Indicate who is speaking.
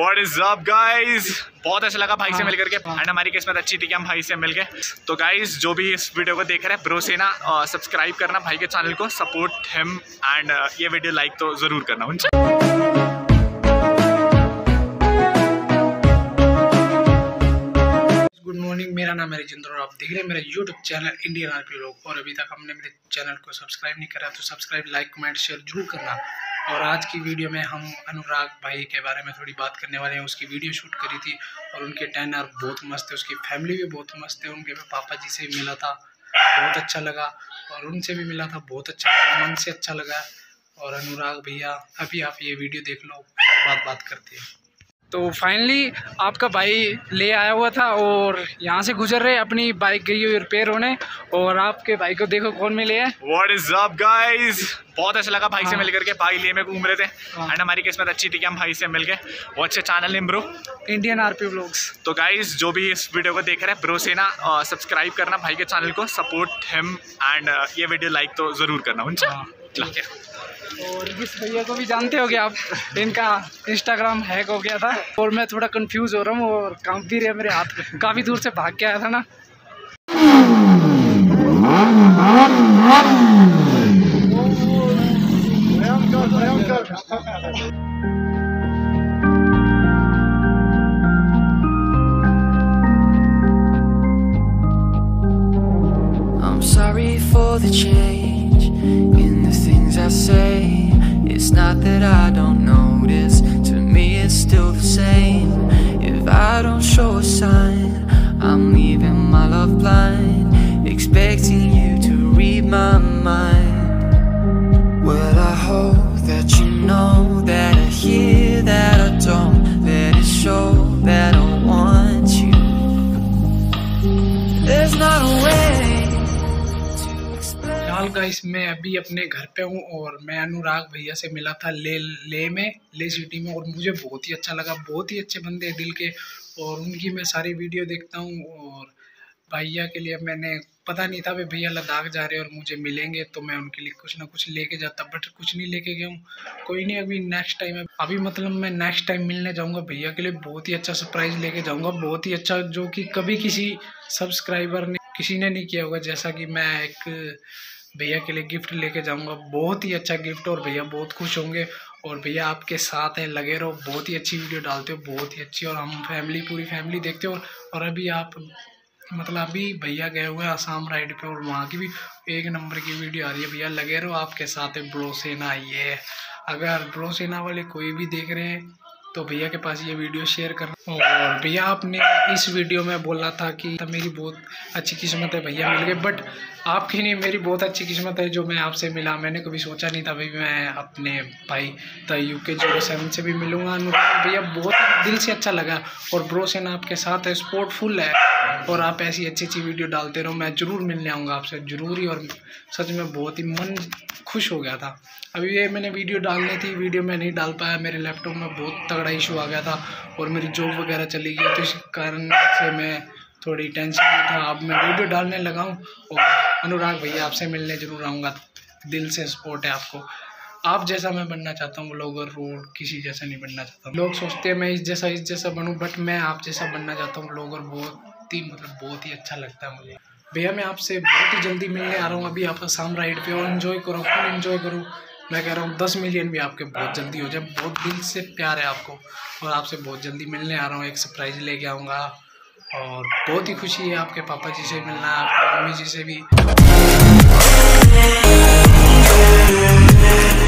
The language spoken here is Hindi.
Speaker 1: व्हाट इज अप गाइस, बहुत अच्छा लगा भाई से मिल करके एंड हमारी किस्मत अच्छी थी कि हम भाई से मिल गए। तो गाइस जो भी इस वीडियो को देख रहे हैं ब्रो सेना, सब्सक्राइब करना भाई के चैनल को, सपोर्ट हिम एंड ये वीडियो लाइक तो जरूर करना।
Speaker 2: गुड मॉर्निंग, मेरा नाम है राजेंद्र और आप देख रहे हैं मेरा यूट्यूब चैनल इंडियन आरपी लोग। और अभी तक हमने मेरे चैनल को सब्सक्राइब नहीं करा तो सब्सक्राइब, लाइक, कमेंट, शेयर जरूर करना। और आज की वीडियो में हम अनुराग भाई के बारे में थोड़ी बात करने वाले हैं। उसकी वीडियो शूट करी थी और उनके टेनर बहुत मस्त है, उसकी फैमिली भी बहुत मस्त है। उनके पापा जी से मिला था, बहुत अच्छा लगा, और उनसे भी मिला था, बहुत अच्छा लगा, मन से अच्छा लगा। और अनुराग भैया अभी आप ये वीडियो देख लो, उसके बात करते हैं। तो फाइनली आपका भाई ले आया हुआ था और यहाँ से गुजर रहे, अपनी बाइक गई हुई रिपेयर होने, और आपके भाई को देखो कौन मिले हैं।
Speaker 1: व्हाट इज अप गाइस, बहुत अच्छा लगा भाई से मिल करके। भाई लिए में घूम रहे थे एंड हमारी किस्मत अच्छी थी कि हम भाई से मिल गए। वो अच्छे चैनल है ब्रो,
Speaker 2: इंडियन आरपी व्लॉग्स।
Speaker 1: तो गाइस जो भी इस वीडियो को देख रहे हैं ब्रो सेना, सब्सक्राइब करना भाई के चैनल को, सपोर्ट हिम एंड ये वीडियो लाइक तो जरूर करना।
Speaker 2: ठीक है। और इस भैया को भी जानते होगे आप, इनका इंस्टाग्राम हैक हो गया था और मैं थोड़ा कंफ्यूज हो रहा हूँ और कांप भी रहा मेरे हाथ, काफ़ी दूर से भाग के आया था ना।
Speaker 3: I'm sorry for the change in the things I say. It's not that I don't notice, to me it's still the same. If I don't show a sign, I'm leaving my love blind, expecting you to read my mind. Well, I hope that you know that I hear that I don't, let it show that I want you. There's not a way.
Speaker 2: Guys मैं अभी अपने घर पे हूँ और मैं अनुराग भैया से मिला था ले सिटी में, और मुझे बहुत ही अच्छा लगा। बहुत ही अच्छे बंदे हैं दिल के, और उनकी मैं सारी वीडियो देखता हूँ। और भैया के लिए मैंने पता नहीं था भैया लद्दाख जा रहे हैं और मुझे मिलेंगे, तो मैं उनके लिए कुछ ना कुछ लेके जाता, बट कुछ नहीं लेके गया हूँ। कोई नहीं, अभी नेक्स्ट टाइम अभी मतलब मैं नेक्स्ट टाइम मिलने जाऊँगा भैया के लिए, बहुत ही अच्छा सरप्राइज़ लेके जाऊँगा, बहुत ही अच्छा, जो कि कभी किसी सब्सक्राइबर ने किसी ने नहीं किया होगा। जैसा कि मैं एक भैया के लिए गिफ्ट लेके जाऊंगा, बहुत ही अच्छा गिफ्ट, और भैया बहुत खुश होंगे। और भैया आपके साथ हैं, लगे रहो, बहुत ही अच्छी वीडियो डालते हो, बहुत ही अच्छी, और हम पूरी फैमिली देखते हो। और अभी आप मतलब अभी भैया गए हुए हैं आसाम राइड पे, और वहाँ की भी एक नंबर की वीडियो आ रही है। भैया लगे रहो, आपके साथ है ब्रो सेना। ये अगर ब्रो सेना वाले कोई भी देख रहे हैं तो भैया के पास ये वीडियो शेयर करना। और भैया आपने इस वीडियो में बोला था कि मेरी बहुत अच्छी किस्मत है भैया मिल गए, बट आपकी नहीं, मेरी बहुत अच्छी किस्मत है जो मैं आपसे मिला। मैंने कभी सोचा नहीं था भाई मैं अपने भाई UK07 से भी मिलूँगा। अनुराग भैया बहुत दिल से अच्छा लगा, और ब्रो सेना आपके साथ है, सपोर्ट फुल है, और आप ऐसी अच्छी वीडियो डालते रहो। मैं ज़रूर मिलने आऊँगा आपसे, ज़रूर ही। और सच में बहुत ही मन खुश हो गया था। अभी ये मैंने वीडियो डालनी थी, वीडियो मैं नहीं डाल पाया, मेरे लैपटॉप में बहुत तगड़ा इशू आ गया था और मेरी जॉब वगैरह चली गई, तो इस कारण से मैं थोड़ी टेंशन में था। अब मैं वीडियो डालने लगा हूँ और अनुराग भैया आपसे मिलने ज़रूर आऊँगा। दिल से सपोर्ट है आपको, आप जैसा मैं बनना चाहता हूँ ब्लॉगर, और किसी जैसा नहीं बनना चाहता हूँ। लोग सोचते हैं मैं इस जैसा बनूँ, बट मैं आप जैसा बनना चाहता हूँ ब्लॉगर। बहुत ही अच्छा लगता है मुझे। भैया मैं आपसे बहुत ही जल्दी मिलने आ रहा हूँ। अभी आप आसाम राइड पे, और एंजॉय करो, फुल एंजॉय करूँ। मैं कह रहा हूँ 10 मिलियन भी आपके बहुत जल्दी हो जाए। बहुत दिल से प्यार है आपको, और आपसे बहुत जल्दी मिलने आ रहा हूँ। एक सरप्राइज़ लेके आऊँगा, और बहुत ही खुशी है आपके पापा जी से मिलना, आपकी मम्मी जी से भी।